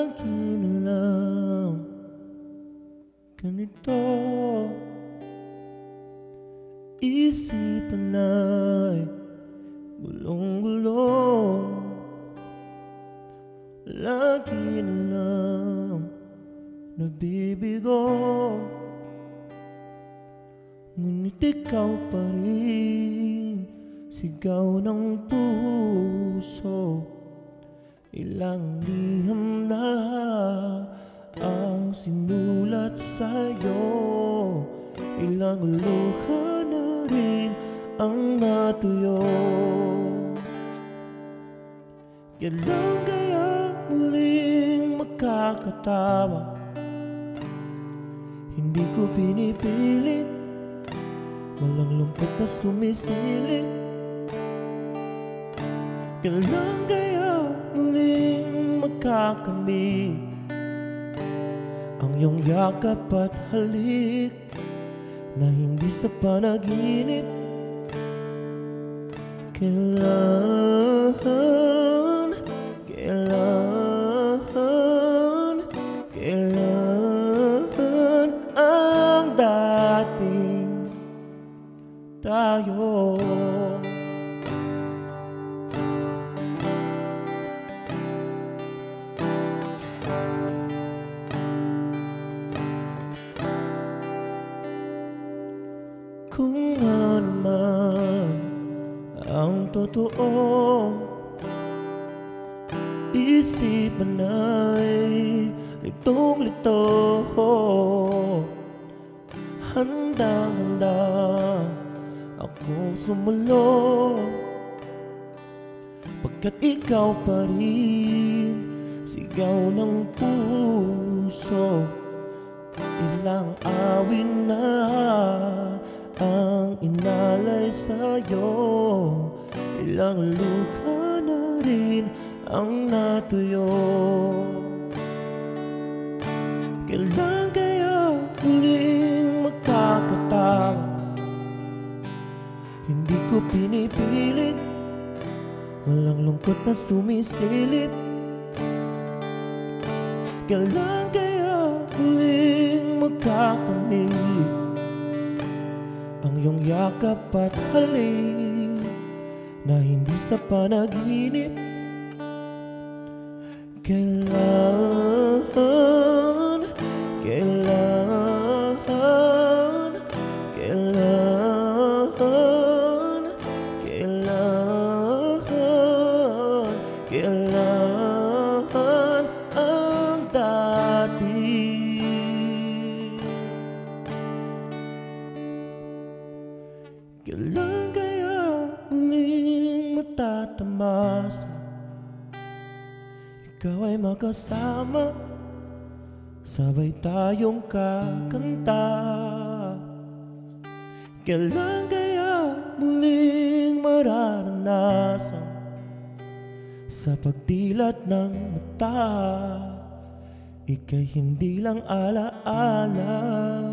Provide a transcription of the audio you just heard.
Lagi na lang ganito, isipan ay gulong-gulo. Lagi na lang nabibigo, ngunit ikaw pa rin, sigaw ng puso. Ilang liham na ang sinulat sa'yo, ilang luha na rin ang natuyo. Kailan kaya muling makakatawa? Hindi ko pinipilit, walang lungkot na sumisilip. Kailan kaya muling magkakamit ang iyong yakap at halik na hindi sa panaginip? Kailan ang dating tayo? Kung ano man ang totoo, isipan ay litong-lito. Handang-handa akong sumulo, pagkat ikaw pa rin, sigaw ng puso. Ilang awin na ang inalay sa'yo, ilang luha na rin ang natuyo. Kailan kaya muling magkakatawa? Hindi ko pinipilit, walang lungkot na sumisilip. Kailan kaya muling magkakamit ang iyong yakap at halik na hindi sa panaginip? Kailan ang dati? Kailan kaya muling matatamasa? Ikaw ay makasama, sabay tayong kakanta. Kailan kaya muling mararanasan sa pagdilat ng mata, ika'y hindi lang alaala.